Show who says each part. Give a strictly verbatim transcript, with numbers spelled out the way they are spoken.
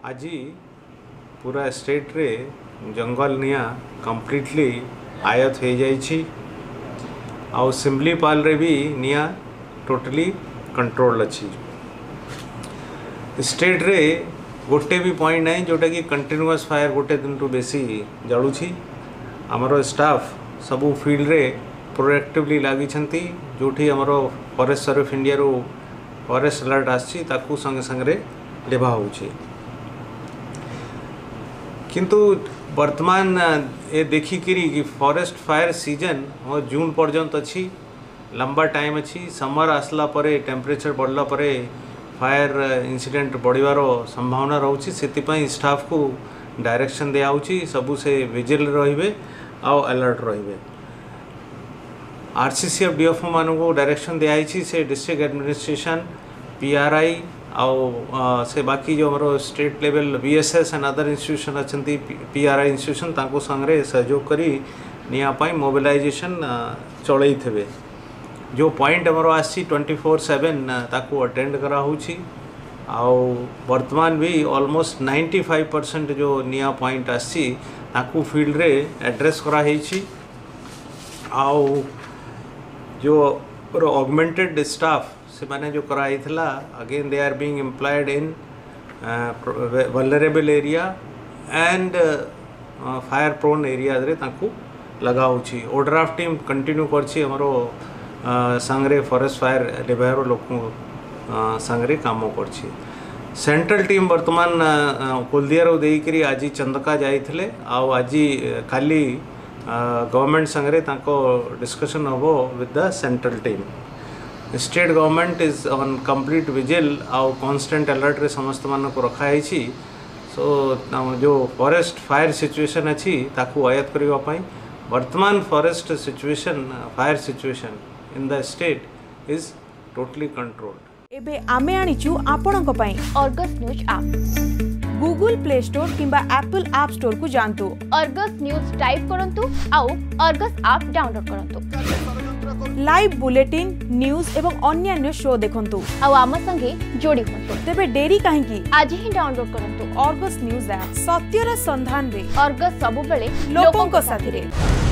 Speaker 1: आज पूरा स्टेट रे जंगल निया कंप्लीटली आयत हो जाइछि आउ सिमलीपाल रे भी निया टोटली कंट्रोल अच्छी। स्टेट रे गोटे भी पॉइंट नहीं जोटा कि कंटिन्यूअस फायर गोटे दिन टू बेसी जलुछि। आमर स्टाफ सबू फील्ड रे प्रोएक्टिवली लगी जोठी आमर फॉरेस्ट सर्विस इंडिया रो फॉरेस्ट अलर्ट आसी ताकू संगे संगे लेवा होछि। किंतु वर्तमान ये देखिकी कि फॉरेस्ट फायर सीजन और जून पर्यंत अच्छी लंबा टाइम अच्छी। समर आसला परे टेम्परेचर बढ़ला परे फायर इंसिडेंट बढ़िवार संभावना रोचे से स्टाफ को डायरेक्शन दिया सबू से विजिल रहिबे आउ अलर्ट रहिबे। आरसीसीएफ डीएफओ मान को डायरेक्शन दिया से डिस्ट्रिक्ट एडमिनिस्ट्रेशन पीआरआई आउ से बाकी जो हमारे state level BSS and other institution अच्छा पीआरआई इंस्टीट्यूशन तांको संगे सहयोग करी नियापाई मोबिलाइजेशन चलई थे। जो पॉइंट हमारे आसी ट्वेंटी फोर सेवेन ताकू अटेंड करा होची आउ वर्तमान भी ऑलमोस्ट नाइंटी फाइव परसेंट जो निया पॉइंट आसी ताकू फील्ड रे एड्रेस करा हेची। आउ जो ऑगमेंटेड स्टाफ से माने जो कराई थला again they are being employed in vulnerable area and fire prone area रे ताकू लगा होची। ओड्राफ्ट टीम कंटिन्यू करछि हमरो सांगरे फॉरेस्ट फायर लेबार लोक सांगरे काम करछि। सेंट्रल टीम वर्तमान कुलदियारो देकरी आज चंदका जाइथिले आउ आज खाली गवर्नमेंट संगे तांको डिस्कशन होबो with the central team. State government is on complete vigil आउ कांस्टेंट अलर्ट रे समस्त मान को रखा है। सो जो फॉरेस्ट फायर सिचुएशन अच्छी ताकू आयत करबा पई वर्तमान forest situation fire situation in the state is totally controlled.
Speaker 2: एबे आमे आनिचु आपणक पई
Speaker 3: Argus news app
Speaker 2: Google play store किंबा एप्पल ऐप स्टोर को जानतु
Speaker 3: अर्गस न्यूज टाइप करंतु आउ अर्गस ऐप डाउनलोड करंतु।
Speaker 2: लाइव बुलेटिन न्यूज एवं अन्य शो देखंतु
Speaker 3: आउ आम संगे जोड़ी होंतु।
Speaker 2: तेबे डेरी काहे की आज
Speaker 3: ही डाउनलोड करंतु
Speaker 2: अर्गस न्यूज ऐप सत्यर संधान रे
Speaker 3: अर्गस सब बेले
Speaker 2: लोकों को साथी रे।